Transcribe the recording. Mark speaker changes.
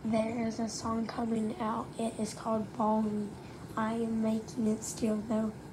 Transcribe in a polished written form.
Speaker 1: There is a song coming out. It is called Balling. I am making it still though.